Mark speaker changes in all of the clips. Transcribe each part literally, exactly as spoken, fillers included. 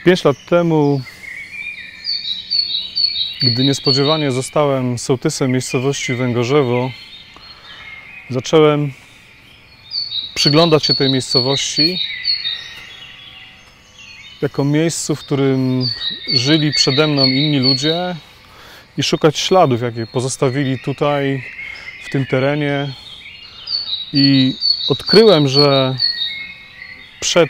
Speaker 1: Pięć lat temu, gdy niespodziewanie zostałem sołtysem miejscowości Węgorzewo, zacząłem przyglądać się tej miejscowości jako miejscu, w którym żyli przede mną inni ludzie i szukać śladów, jakie pozostawili tutaj, w tym terenie. I odkryłem, że przed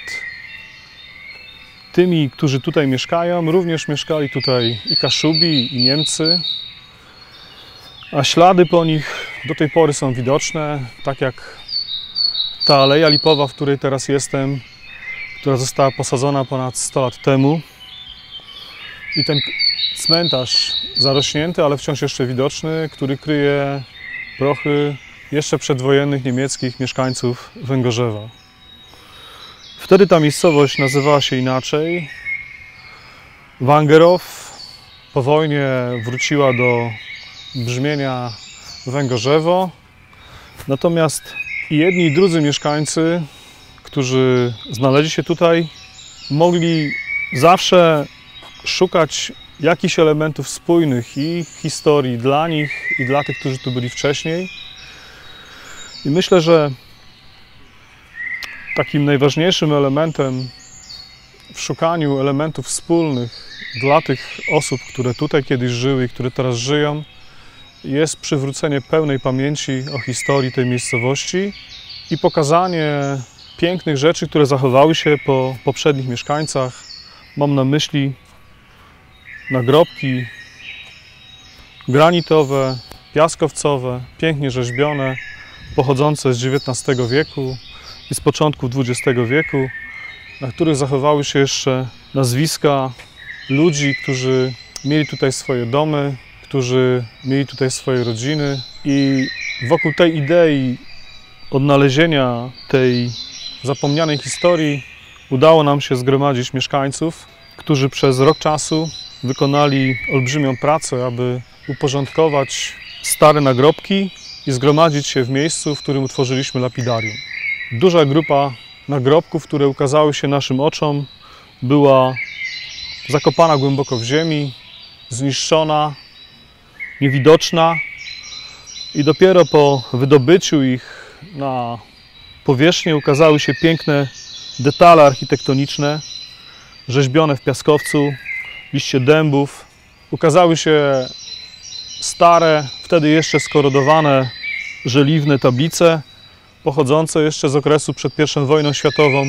Speaker 1: tymi, którzy tutaj mieszkają, również mieszkali tutaj i Kaszubi, i Niemcy, a ślady po nich do tej pory są widoczne, tak jak ta Aleja Lipowa, w której teraz jestem, która została posadzona ponad sto lat temu, i ten cmentarz zarośnięty, ale wciąż jeszcze widoczny, który kryje prochy jeszcze przedwojennych niemieckich mieszkańców Węgorzewa. Wtedy ta miejscowość nazywała się inaczej. Wangerow. Po wojnie wróciła do brzmienia Węgorzewo. Natomiast i jedni i drudzy mieszkańcy, którzy znaleźli się tutaj, mogli zawsze szukać jakichś elementów spójnych i historii dla nich i dla tych, którzy tu byli wcześniej. I myślę, że takim najważniejszym elementem w szukaniu elementów wspólnych dla tych osób, które tutaj kiedyś żyły i które teraz żyją, jest przywrócenie pełnej pamięci o historii tej miejscowości i pokazanie pięknych rzeczy, które zachowały się po poprzednich mieszkańcach. Mam na myśli nagrobki granitowe, piaskowcowe, pięknie rzeźbione, pochodzące z dziewiętnastego wieku i z początku dwudziestego wieku, na których zachowały się jeszcze nazwiska ludzi, którzy mieli tutaj swoje domy, którzy mieli tutaj swoje rodziny, i wokół tej idei odnalezienia tej zapomnianej historii udało nam się zgromadzić mieszkańców, którzy przez rok czasu wykonali olbrzymią pracę, aby uporządkować stare nagrobki i zgromadzić się w miejscu, w którym utworzyliśmy lapidarium. Duża grupa nagrobków, które ukazały się naszym oczom, była zakopana głęboko w ziemi, zniszczona, niewidoczna, i dopiero po wydobyciu ich na powierzchnię ukazały się piękne detale architektoniczne, rzeźbione w piaskowcu, liście dębów. Ukazały się stare, wtedy jeszcze skorodowane, żeliwne tablice, pochodzące jeszcze z okresu przed pierwszą wojną światową.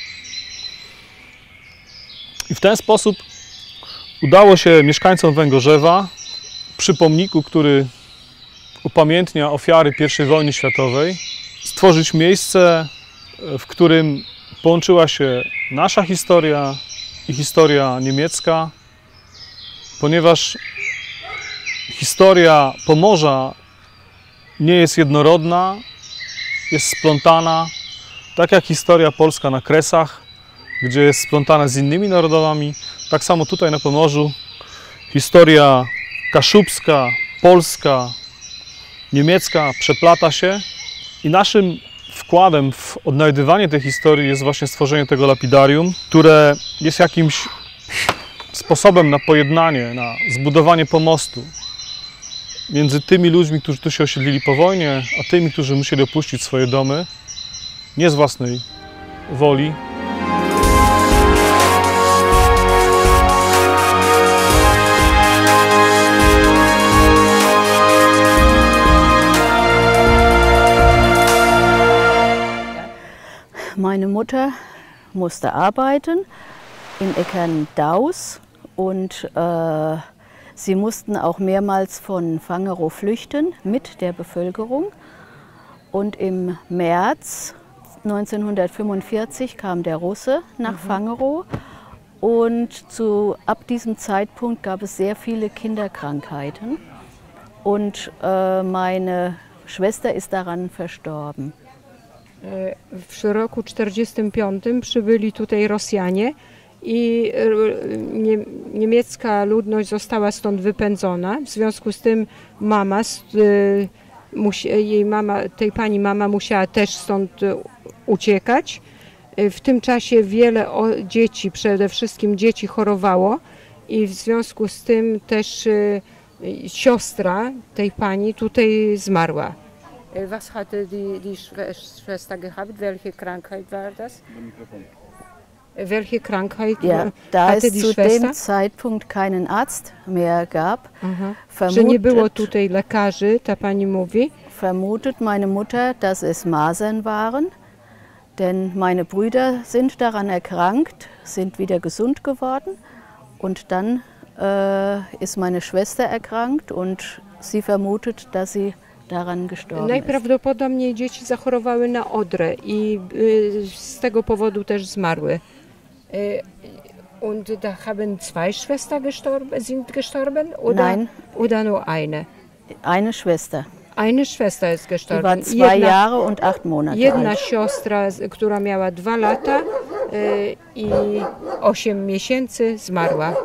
Speaker 1: I w ten sposób udało się mieszkańcom Węgorzewa, przy pomniku, który upamiętnia ofiary pierwszej wojny światowej, stworzyć miejsce, w którym połączyła się nasza historia i historia niemiecka, ponieważ historia Pomorza nie jest jednorodna, jest splątana, tak jak historia polska na Kresach, gdzie jest splątana z innymi narodami, tak samo tutaj na Pomorzu historia kaszubska, polska, niemiecka przeplata się, i naszym wkładem w odnajdywanie tej historii jest właśnie stworzenie tego lapidarium, które jest jakimś sposobem na pojednanie, na zbudowanie pomostu między tymi ludźmi, którzy tu się osiedlili po wojnie, a tymi, którzy musieli opuścić swoje domy, nie z własnej woli.
Speaker 2: Meine Mutter musste arbeiten in Eckerndaus und äh, sie mussten auch mehrmals von Vangerow flüchten mit der Bevölkerung. Und im März neunzehnhundertfünfundvierzig kam der Russe nach mhm. Vangerow, und zu, ab diesem Zeitpunkt gab es sehr viele Kinderkrankheiten, und äh, meine Schwester ist daran verstorben.
Speaker 3: W roku czterdziestym piątym przybyli tutaj Rosjanie i niemiecka ludność została stąd wypędzona. W związku z tym mama, jej mama, tej pani mama musiała też stąd uciekać. W tym czasie wiele o, dzieci, przede wszystkim dzieci chorowało i w związku z tym też y, y, siostra tej pani tutaj zmarła. Was hatte die, die Schwester gehabt? Welche Krankheit war das? Welche Krankheit
Speaker 2: Ja, da
Speaker 3: hatte
Speaker 2: es
Speaker 3: die
Speaker 2: zu
Speaker 3: Schwester?
Speaker 2: dem Zeitpunkt keinen Arzt mehr gab,
Speaker 3: Aha. Że nie było
Speaker 2: vermutet,
Speaker 3: tutaj lekarzy, ta pani mówi.
Speaker 2: vermutet meine Mutter, dass es Masern waren, denn meine Brüder sind daran erkrankt, sind wieder gesund geworden und dann äh, ist meine Schwester erkrankt und sie vermutet, dass sie daran gestorben ist.
Speaker 3: Najprawdopodobniej dzieci zachorowały na odrę i y, z tego powodu też zmarły. Y, und da haben zwei Schwestern gestorben, sind gestorben oder,
Speaker 2: Nein.
Speaker 3: oder nur eine?
Speaker 2: Eine Schwester,
Speaker 3: Eine Schwester ist
Speaker 2: die
Speaker 3: gestorben.
Speaker 2: war zwei Jahre und acht Monate
Speaker 3: jedna
Speaker 2: alt.
Speaker 3: siostra, z- która miała dwa lata y, i osiem miesięcy, zmarła.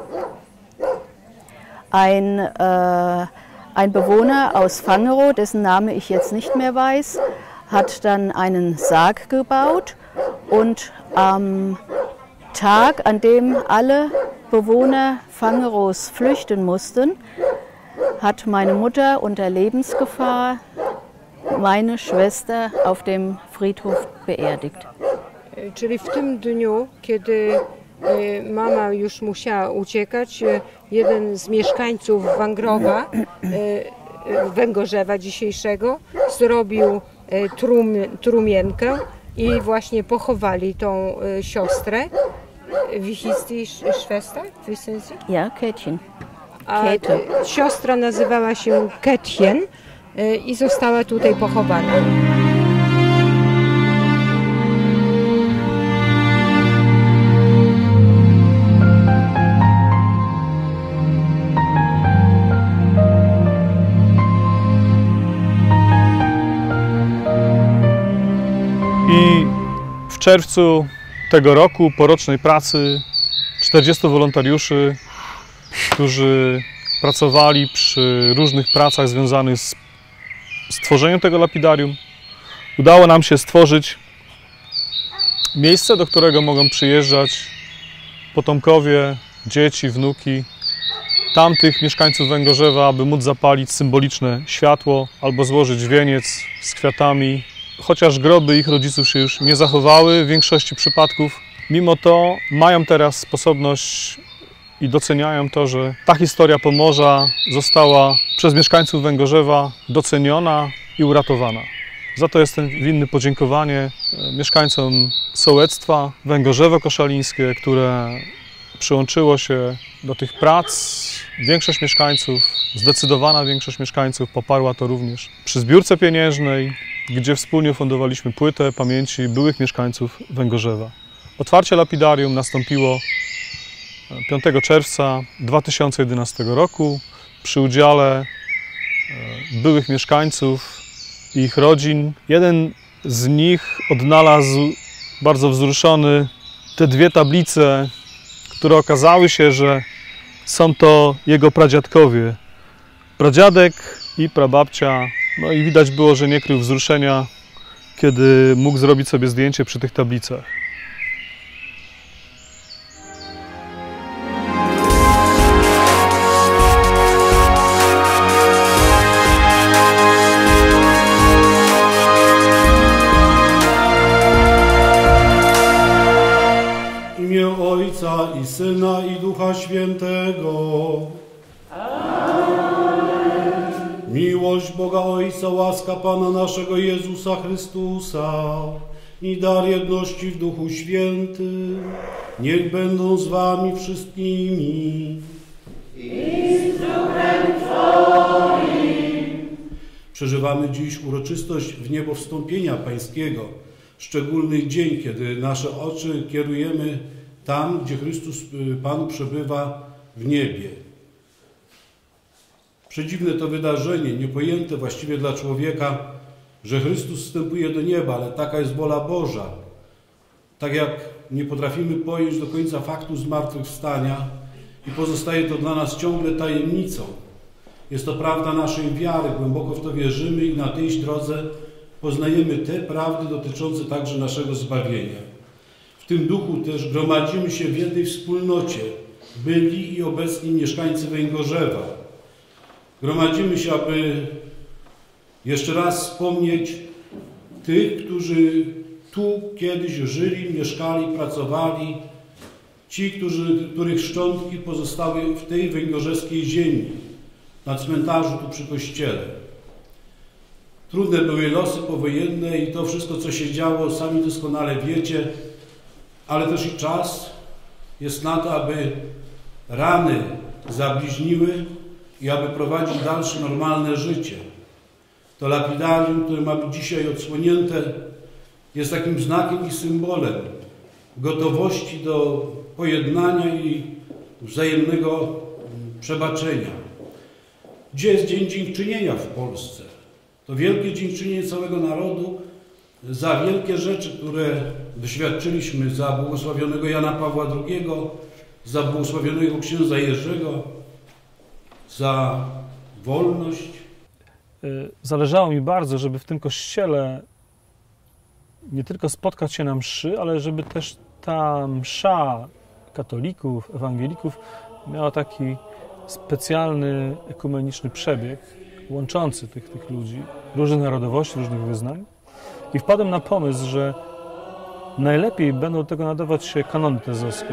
Speaker 2: Ein, äh, ein Bewohner aus Fangerow, dessen Name ich jetzt nicht mehr weiß, hat dann einen Sarg gebaut und am Tag, an dem alle Bewohner Fangerows flüchten mussten, hat meine Mutter unter Lebensgefahr meine Schwester auf dem Friedhof beerdigt.
Speaker 3: Y, Czyli w tym dniu, kiedy y, mama już musiała uciekać, y, jeden z mieszkańców Węgrowa, y, y, Węgorzewa dzisiejszego, zrobił y, trum, trumienkę i właśnie pochowali tą y, siostrę. Wie hieß die Sch- Schwester? Wissen Sie?
Speaker 2: Ja, Kätchen.
Speaker 3: A
Speaker 2: Käthe.
Speaker 3: y, siostra nazywała się Kätchen y, i została tutaj pochowana.
Speaker 1: I w czerwcu tego roku, po rocznej pracy, czterdziestu wolontariuszy, którzy pracowali przy różnych pracach związanych z stworzeniem tego lapidarium, udało nam się stworzyć miejsce, do którego mogą przyjeżdżać potomkowie, dzieci, wnuki tamtych mieszkańców Węgorzewa, aby móc zapalić symboliczne światło albo złożyć wieniec z kwiatami. Chociaż groby ich rodziców się już nie zachowały w większości przypadków, mimo to mają teraz sposobność i doceniają to, że ta historia Pomorza została przez mieszkańców Węgorzewa doceniona i uratowana. Za to jestem winny podziękowanie mieszkańcom sołectwa Węgorzewo Koszalińskie, które przyłączyło się do tych prac. Większość mieszkańców, zdecydowana większość mieszkańców poparła to również przy zbiórce pieniężnej, gdzie wspólnie fundowaliśmy płytę pamięci byłych mieszkańców Węgorzewa. Otwarcie lapidarium nastąpiło piątego czerwca dwa tysiące jedenastego roku przy udziale byłych mieszkańców i ich rodzin. Jeden z nich odnalazł bardzo wzruszony te dwie tablice, które okazały się, że są to jego pradziadkowie. Pradziadek i prababcia. No i widać było, że nie krył wzruszenia, kiedy mógł zrobić sobie zdjęcie przy tych tablicach.
Speaker 4: W imię Ojca i Syna i Ducha Świętego. Miłość Boga Ojca, łaska Pana naszego Jezusa Chrystusa i dar jedności w Duchu Świętym, niech będą z wami wszystkimi. I z Duchem Twoim. Przeżywamy dziś uroczystość wniebowstąpienia Pańskiego, szczególny dzień, kiedy nasze oczy kierujemy tam, gdzie Chrystus Pan przebywa w niebie. Przedziwne to wydarzenie, niepojęte właściwie dla człowieka, że Chrystus wstępuje do nieba, ale taka jest wola Boża. Tak jak nie potrafimy pojąć do końca faktu zmartwychwstania i pozostaje to dla nas ciągle tajemnicą. Jest to prawda naszej wiary, głęboko w to wierzymy i na tej drodze poznajemy te prawdy dotyczące także naszego zbawienia. tym duchu też gromadzimy się w jednej wspólnocie, byli i obecni mieszkańcy Węgorzewa. Gromadzimy się, aby jeszcze raz wspomnieć tych, którzy tu kiedyś żyli, mieszkali, pracowali, ci, którzy, których szczątki pozostały w tej węgorzeskiej ziemi, na cmentarzu tu przy kościele. Trudne były losy powojenne i to wszystko, co się działo, sami doskonale wiecie, ale też i czas jest na to, aby rany zabliźniły i aby prowadzić dalsze normalne życie. To lapidarium, które ma być dzisiaj odsłonięte, jest takim znakiem i symbolem gotowości do pojednania i wzajemnego przebaczenia. Gdzie jest Dzień Dziękczynienia w Polsce? To wielkie dziękczynienie całego narodu za wielkie rzeczy, które doświadczyliśmy, za błogosławionego Jana Pawła drugiego, za błogosławionego księdza Jerzego, za wolność.
Speaker 1: Zależało mi bardzo, żeby w tym kościele nie tylko spotkać się na mszy, ale żeby też ta msza katolików, ewangelików miała taki specjalny, ekumeniczny przebieg łączący tych, tych ludzi, różnych narodowości, różnych wyznań. I wpadłem na pomysł, że najlepiej będą do tego nadawać się kanony tezowskie.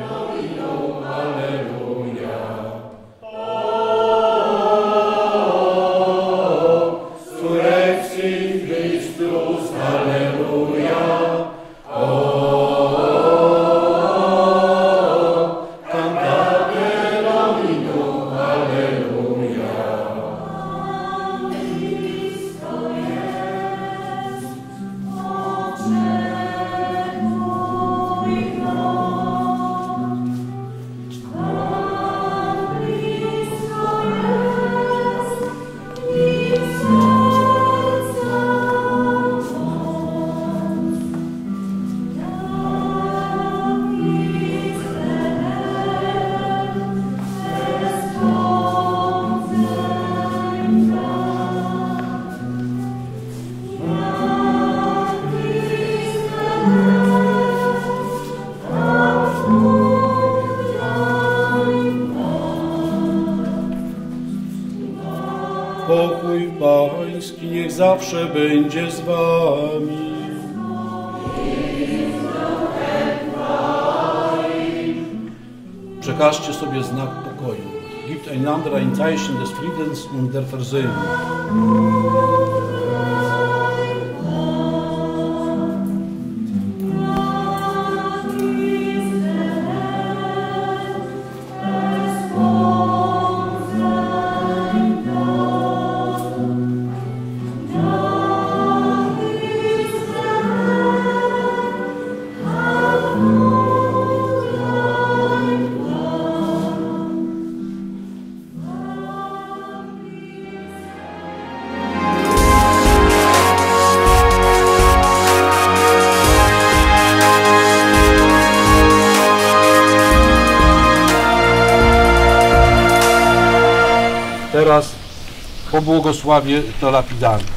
Speaker 4: Pokój Pański niech zawsze będzie z wami. Przekażcie sobie znak pokoju. Gibt einander ein Zeichen des Friedens und der Versöhnung. Teraz pobłogosławię to lapidarium.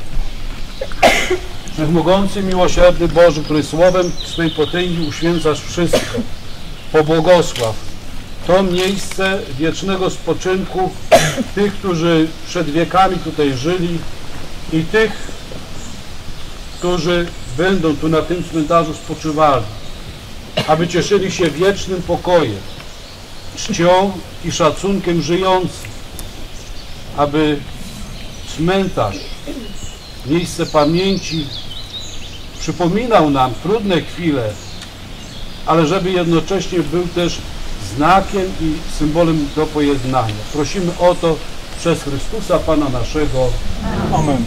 Speaker 4: Wszechmogący, miłosierny Boże, który słowem swej potęgi uświęcasz wszystko, pobłogosław to miejsce wiecznego spoczynku tych, którzy przed wiekami tutaj żyli i tych, którzy będą tu na tym cmentarzu spoczywali, aby cieszyli się wiecznym pokojem, czcią i szacunkiem żyjących, aby cmentarz, miejsce pamięci przypominał nam trudne chwile, ale żeby jednocześnie był też znakiem i symbolem do pojednania. Prosimy o to przez Chrystusa Pana naszego. Amen.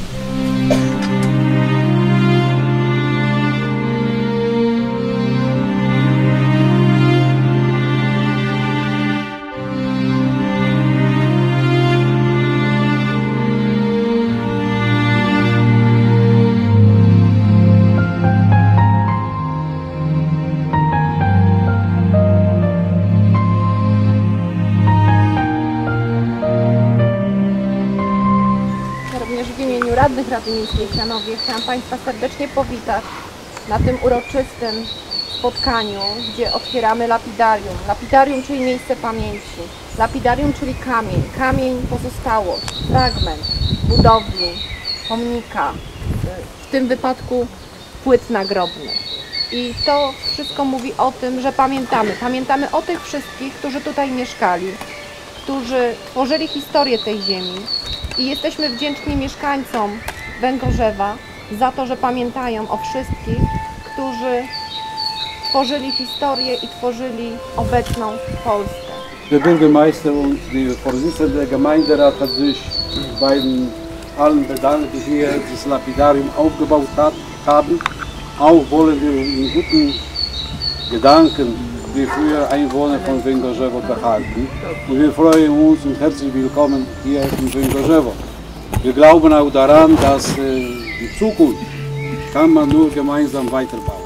Speaker 5: Radnych Rady Miejskiej w Janowie chciałam Państwa serdecznie powitać na tym uroczystym spotkaniu, gdzie otwieramy lapidarium. Lapidarium, czyli miejsce pamięci. Lapidarium, czyli kamień. Kamień, pozostałość, fragment budowli, pomnika, w tym wypadku płyt nagrobnych. I to wszystko mówi o tym, że pamiętamy. Pamiętamy o tych wszystkich, którzy tutaj mieszkali, którzy tworzyli historię tej ziemi. I jesteśmy wdzięczni mieszkańcom Węgorzewa za to, że pamiętają o wszystkich, którzy tworzyli historię i tworzyli obecną Polskę.
Speaker 6: Der Bürgermeister und die Vorsitzende der Gemeinderat hat sich bei allen bedankt, die hier das Lapidarium aufgebaut hat, haben. Auch wollen wir in guten Gedanken die früher Einwohner von Węgorzewo behalten. Und wir freuen uns und herzlich willkommen hier in Węgorzewo. Wir glauben auch daran, dass die Zukunft kann man nur gemeinsam weiterbauen.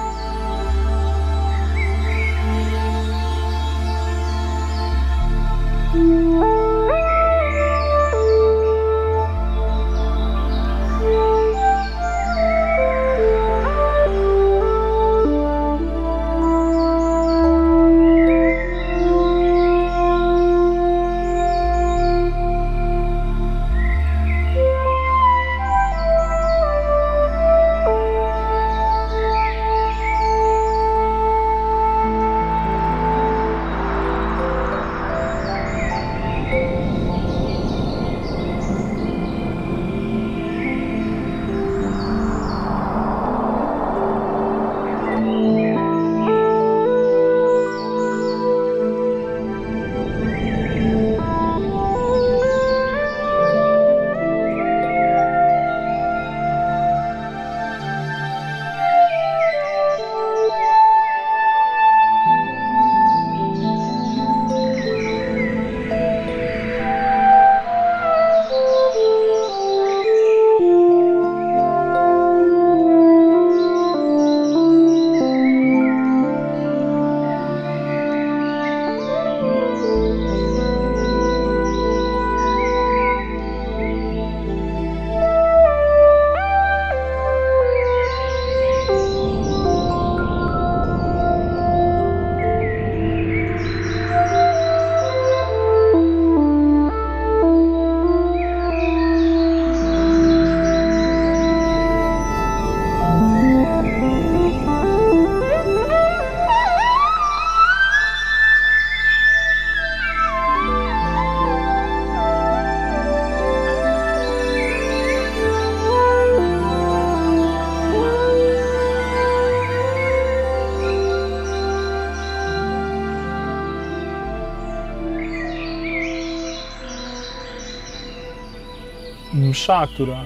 Speaker 1: Msza, która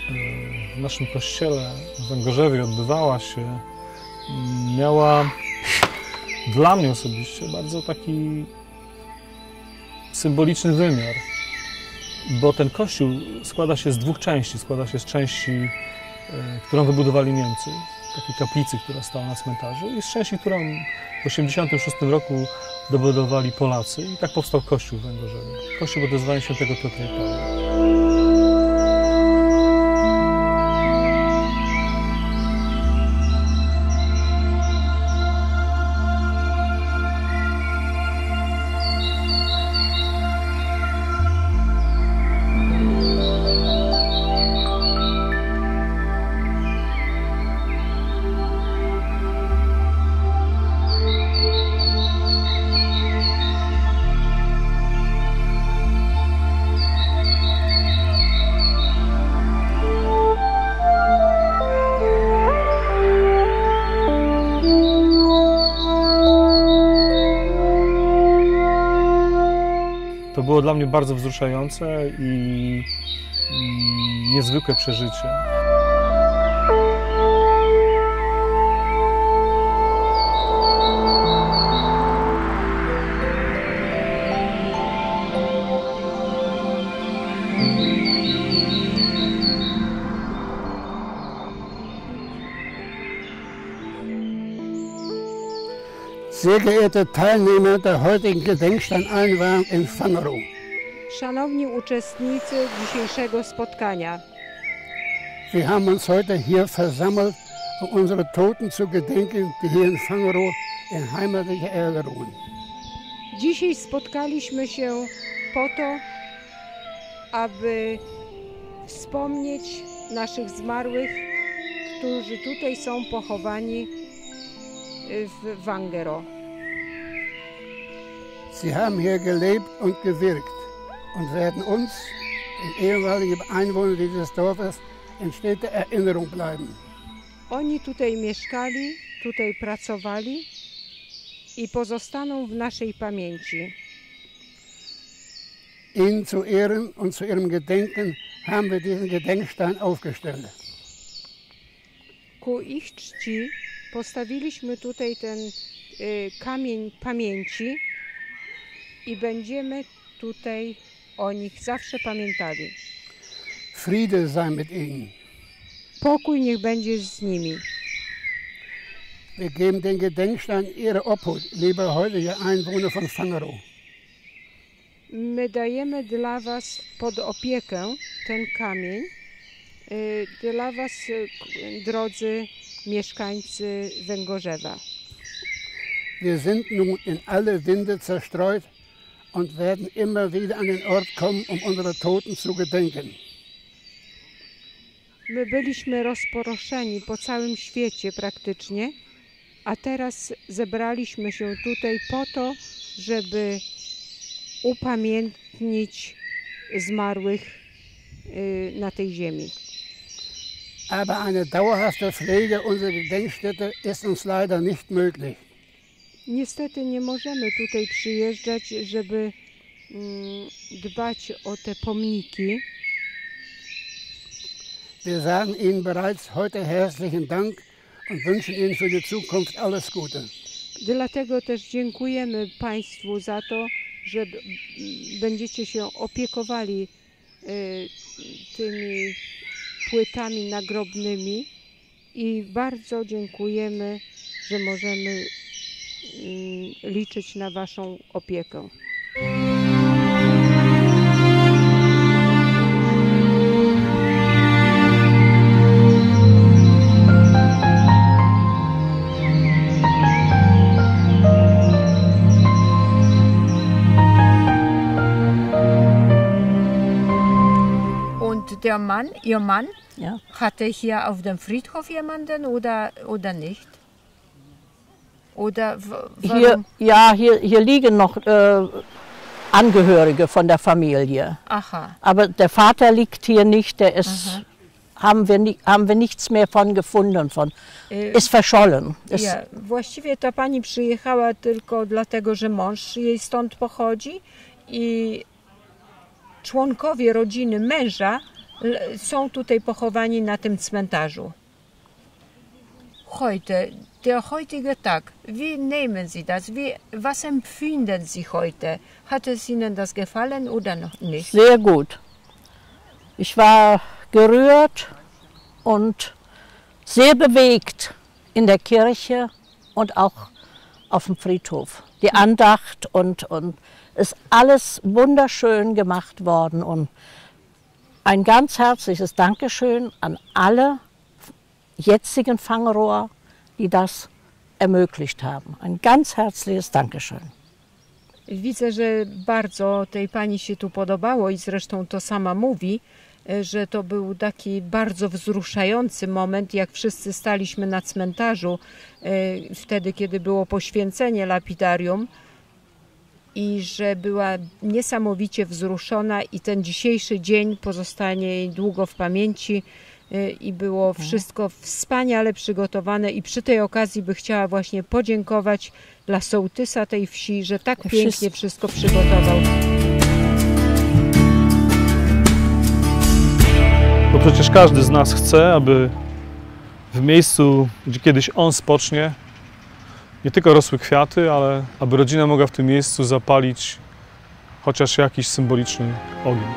Speaker 1: w naszym kościele w Węgorzewie odbywała się, miała dla mnie osobiście bardzo taki symboliczny wymiar, bo ten kościół składa się z dwóch części. Składa się z części, którą wybudowali Niemcy, takiej kaplicy, która stała na cmentarzu, i z części, którą w tysiąc dziewięćset osiemdziesiątym szóstym roku dobudowali Polacy, i tak powstał kościół w Węgorzewie. Kościół pod wezwaniem świętego Piotra i Pawła. To było dla mnie bardzo wzruszające i, i niezwykłe przeżycie.
Speaker 7: Sehr geehrte Teilnehmer der heutigen Gedenksteineinweihung in Vangerow.
Speaker 3: Szanowni uczestnicy dzisiejszego spotkania.
Speaker 7: Wir haben uns heute hier versammelt, um unsere Toten zu gedenken, die hier in Fangerow in heimatlicher Erde ruhen.
Speaker 3: Dzisiaj spotkaliśmy się po to, aby wspomnieć naszych zmarłych, którzy tutaj są pochowani w Wangero.
Speaker 7: Sie haben hier gelebt und gewirkt und werden uns, den ehemaligen Einwohnern dieses Dorfes, in steter Erinnerung bleiben.
Speaker 3: Oni tutaj mieszkali, tutaj pracowali i pozostaną w naszej pamięci.
Speaker 7: Ihnen zu Ehren und zu ihrem Gedenken haben wir diesen Gedenkstein aufgestellt.
Speaker 3: Ku ich czci postawiliśmy tutaj ten y, kamień pamięci i będziemy tutaj o nich zawsze pamiętali.
Speaker 7: Friede sei mit ihnen.
Speaker 3: Pokój niech będzie z nimi.
Speaker 7: Wir geben den Gedenkstein Ihre Obhut, lieber heutige Einwohner von Fangerow.
Speaker 3: My dajemy dla was pod opiekę ten kamień, y, dla was, y, drodzy mieszkańcy Węgorzewa.
Speaker 7: Wir sind nun in alle Winde zerstreut und werden immer wieder an den Ort kommen, um unsere Toten zu gedenken.
Speaker 3: My byliśmy rozproszeni po całym świecie praktycznie, a teraz zebraliśmy się tutaj po to, żeby upamiętnić zmarłych y, na tej ziemi.
Speaker 7: Aber eine dauerhafte Pflege unserer Gedenkstätte ist uns leider nicht möglich.
Speaker 3: Niestety nie możemy tutaj przyjeżdżać, żeby mm, dbać o te pomniki.
Speaker 7: Wir sagen Ihnen bereits heute herzlichen Dank und wünschen Ihnen für die Zukunft alles Gute.
Speaker 3: Dlatego też dziękujemy Państwu za to, że b- będziecie się opiekowali y, tymi płytami nagrobnymi i bardzo dziękujemy, że możemy y, liczyć na Waszą opiekę.
Speaker 8: Der Mann, Ihr Mann,
Speaker 2: Ja.
Speaker 8: hatte hier auf dem Friedhof jemanden oder, oder nicht? Oder w- warum?
Speaker 9: Hier, ja, hier, hier liegen noch äh, Angehörige von der Familie.
Speaker 8: Aha,
Speaker 9: Aber der Vater liegt hier nicht, der ist, haben wir, ni haben wir nichts mehr von gefunden, von,
Speaker 8: Y,
Speaker 9: ist verschollen. Ist,
Speaker 3: Ja, właściwie ta pani przyjechała tylko dlatego, że mąż jej stąd pochodzi i członkowie rodziny męża l- są tutaj pochowani na tym cmentarzu.
Speaker 8: heute, der heutige Tag, wie nehmen Sie das? Wie, was empfinden Sie heute? Hat es Ihnen das gefallen oder noch nicht?
Speaker 9: Sehr gut. Ich war gerührt und sehr bewegt in der Kirche und auch auf dem Friedhof. Die Andacht und, und ist alles wunderschön gemacht worden. Und ein ganz herzliches Dankeschön an alle jetzigen Fangerower, die das ermöglicht haben. Ein ganz herzliches Dankeschön.
Speaker 3: Widzę, że bardzo tej pani się tu podobało i zresztą to sama mówi, e, że to był taki bardzo wzruszający moment, jak wszyscy staliśmy na cmentarzu e, wtedy, kiedy było poświęcenie lapidarium i że była niesamowicie wzruszona i ten dzisiejszy dzień pozostanie jej długo w pamięci e, i było wszystko wspaniale przygotowane i przy tej okazji by chciała właśnie podziękować dla sołtysa tej wsi, że tak pięknie wszystko przygotował.
Speaker 1: Bo przecież każdy z nas chce, aby w miejscu, gdzie kiedyś on spocznie, nie tylko rosły kwiaty, ale aby rodzina mogła w tym miejscu zapalić chociaż jakiś symboliczny ogień.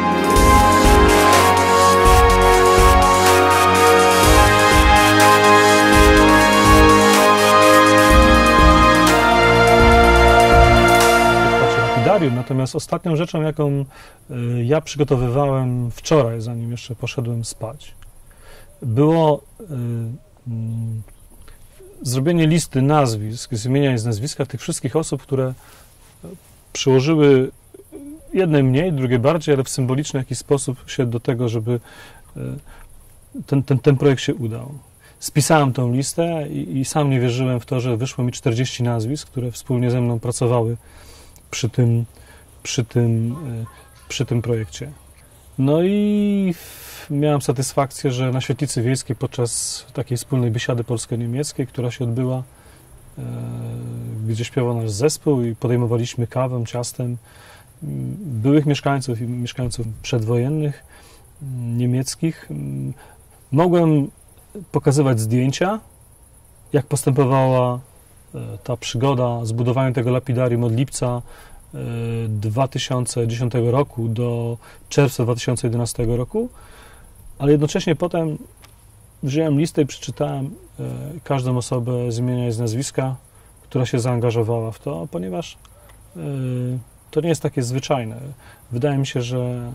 Speaker 1: Natomiast ostatnią rzeczą, jaką y, ja przygotowywałem wczoraj, zanim jeszcze poszedłem spać, było y, zrobienie listy nazwisk, z imienia i z nazwiska tych wszystkich osób, które przyłożyły jedne mniej, drugie bardziej, ale w symboliczny jakiś sposób się do tego, żeby ten, ten, ten projekt się udał. Spisałem tą listę i, i sam nie wierzyłem w to, że wyszło mi czterdzieści nazwisk, które wspólnie ze mną pracowały przy tym, przy tym, przy tym projekcie. No i miałem satysfakcję, że na Świetlicy Wiejskiej podczas takiej wspólnej biesiady polsko-niemieckiej, która się odbyła, gdzie śpiewał nasz zespół i podejmowaliśmy kawę, ciastem byłych mieszkańców i mieszkańców przedwojennych, niemieckich, mogłem pokazywać zdjęcia, jak postępowała ta przygoda z budowaniem tego lapidarium od lipca dwa tysiące dziesiątego roku do czerwca dwa tysiące jedenastego roku, ale jednocześnie potem wziąłem listę i przeczytałem każdą osobę z imienia i z nazwiska, która się zaangażowała w to, ponieważ to nie jest takie zwyczajne. Wydaje mi się, że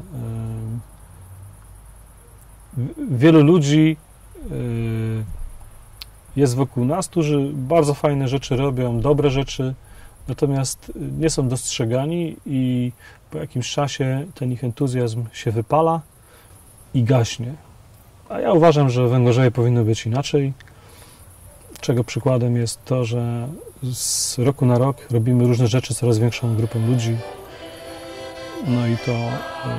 Speaker 1: wielu ludzi jest wokół nas, którzy bardzo fajne rzeczy robią, dobre rzeczy, natomiast nie są dostrzegani i po jakimś czasie ten ich entuzjazm się wypala i gaśnie. A ja uważam, że w Węgorzewie powinno być inaczej, czego przykładem jest to, że z roku na rok robimy różne rzeczy z coraz większą grupą ludzi. No i to yy,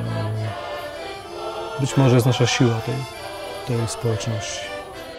Speaker 1: być może jest nasza siła tej, tej społeczności.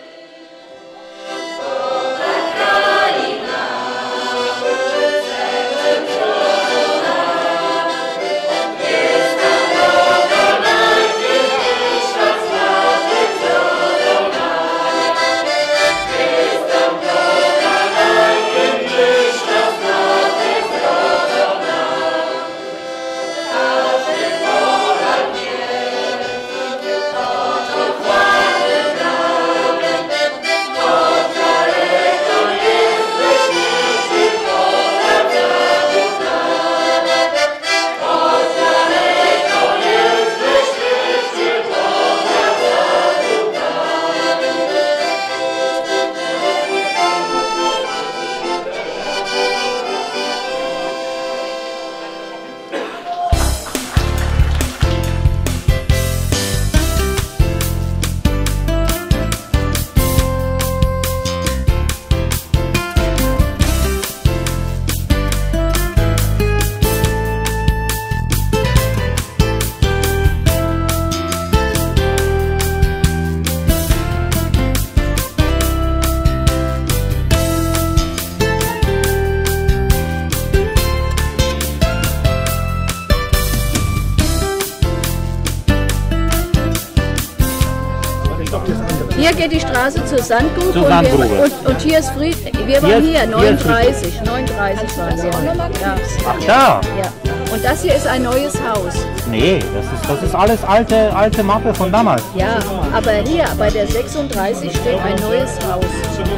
Speaker 2: Hier geht die Straße zur Sandgrube,
Speaker 10: Zur
Speaker 2: und,
Speaker 10: Sandgrube.
Speaker 2: wir, und, und hier ist Fried. Wir waren
Speaker 10: Hier-
Speaker 2: hier,
Speaker 10: hier ist
Speaker 2: neununddreißig, neununddreißig waren wir. Ja.
Speaker 10: Ach da?
Speaker 2: Ja. Und das hier ist ein neues Haus.
Speaker 10: Nee, das ist, das ist alles alte, alte Mappe von damals.
Speaker 2: Ja, aber hier bei der sechsunddreißig steht ein neues Haus.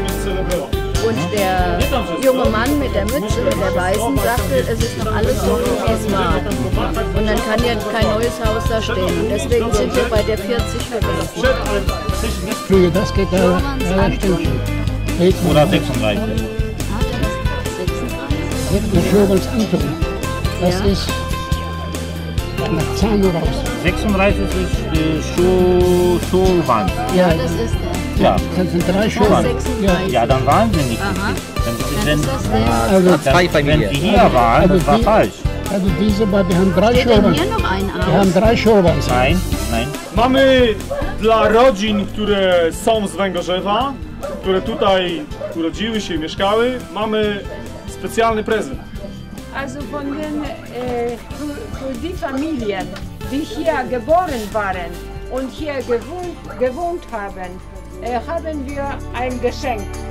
Speaker 2: Und der junge Mann mit der Mütze, mit der Weißen, sagte, es ist noch alles so, wie es war. Und dann kann ja kein neues Haus da stehen. Und deswegen sind wir bei der vierzig gewesen.
Speaker 7: Früher, das geht da, ja, stimmt schon. Jetzt
Speaker 10: Oder sechsunddreißig.
Speaker 7: Jetzt mal Schobels Anton. Das
Speaker 2: Ja.
Speaker 7: ist nach Zahn raus.
Speaker 10: sechsunddreißig ist äh, Schuh, Schulwand.
Speaker 2: Ja, das ist der.
Speaker 10: Ja.
Speaker 7: Das sind drei
Speaker 2: Das
Speaker 7: Schoben.
Speaker 2: ist sechsunddreißig.
Speaker 10: Ja, dann waren sie nicht
Speaker 2: Aha.
Speaker 10: richtig. Dann,
Speaker 2: Dann
Speaker 10: wenn,
Speaker 2: ist das der.
Speaker 7: Also,
Speaker 10: dann, wenn sie hier waren, das war falsch.
Speaker 7: also diese, wir haben drei
Speaker 2: Steht denn
Speaker 7: Schoben.
Speaker 2: hier noch ein
Speaker 7: Wir haben
Speaker 2: aus?
Speaker 7: drei Schoben.
Speaker 10: Nein, nein.
Speaker 1: Mamy dla rodzin, które są z Węgorzewa, które tutaj urodziły się i mieszkały, mamy specjalny prezent.
Speaker 8: Also von den, äh, für, für die Familien, die hier geboren waren und hier gewohnt, gewohnt haben, äh, haben wir ein Geschenk.